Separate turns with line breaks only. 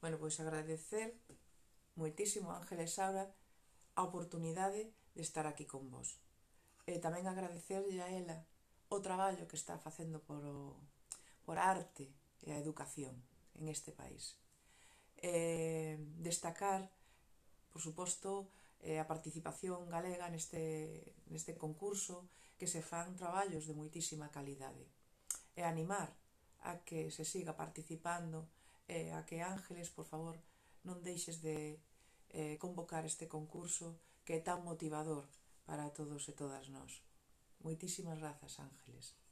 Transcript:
Bueno, pois agradecer moitísimo a Ángeles Saura a oportunidade de estar aquí con vos. E tamén agradecerlle a ela o traballo que está facendo por a arte e a educación en este país. Destacar, por suposto, a participación galega neste concurso, que se fan traballos de moitísima calidade. E animar a que se siga participando e a que Ángeles, por favor, non deixes de convocar este concurso que é tan motivador para todos e todas nós. Moitísimas grazas, Ángeles.